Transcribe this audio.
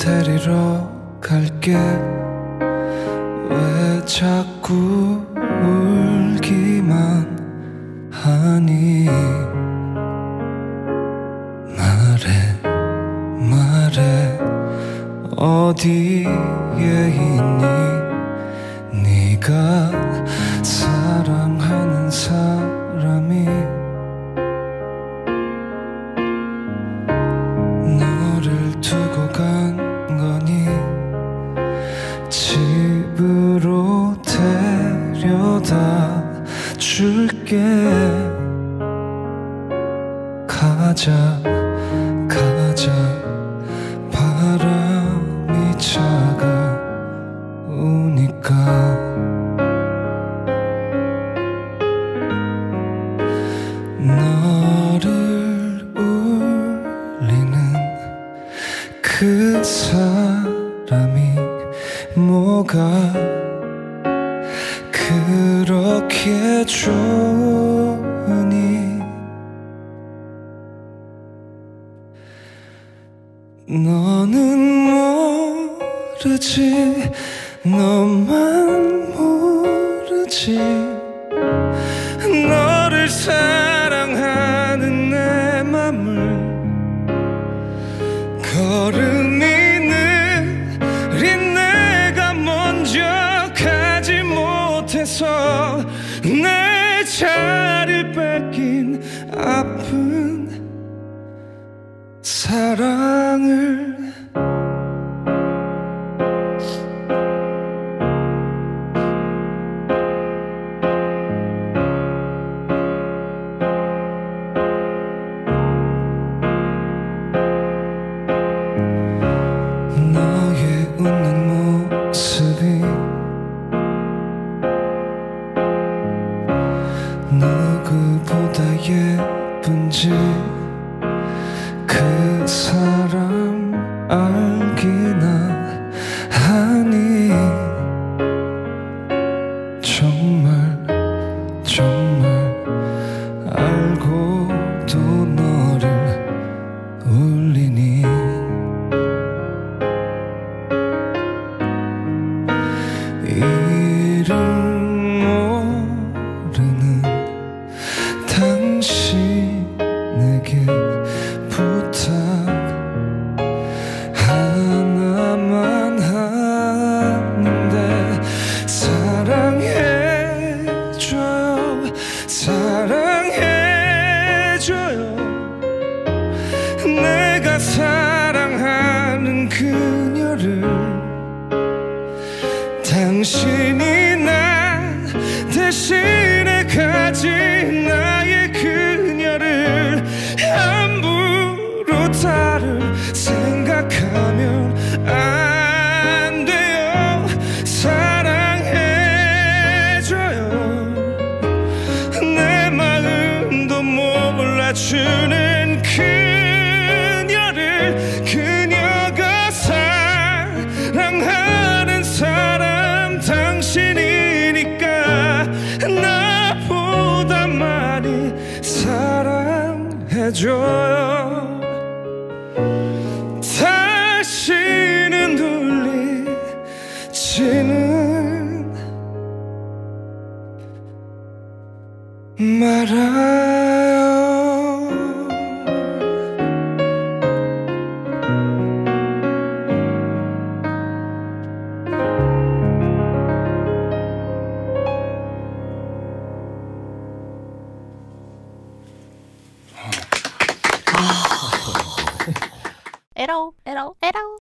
데리러 갈게. 왜 자꾸 울기만 하니. 말해 어디에 있니. 네가 사랑하는 사람이 너를 두고 간 거니. 집으로 데려다 줄게. 가자 바람이 차가우니까. 너를 울리는 그 사람이 뭐가 그렇게 좋으니. 너는 모르지, 너만 모르지. 너를 사랑하는 내 맘을. 걸음이 느린 내가 먼저 가지 못해서 내 자리를 뺏긴 아픈 사랑을. 너의 웃는 모습이 누구보다 예쁜지 그 사람 알기나 하니. 정말 알고도 너를 울리니. 이름 모르는 당신에게 부탁 하나만 하는데. 사랑해줘요. 내가 사랑하는 그녀를. 당신이 나 대신에 가진 나의 그녀를 함부로 다를 생각하면 안 돼요. 사랑해줘요. 내 마음도 몰라주는 그녀를. 그녀가 사랑하는 사람 당신이니까 나보다 많이 사랑해줘요. 다시는 울리지는 말아요. 에러.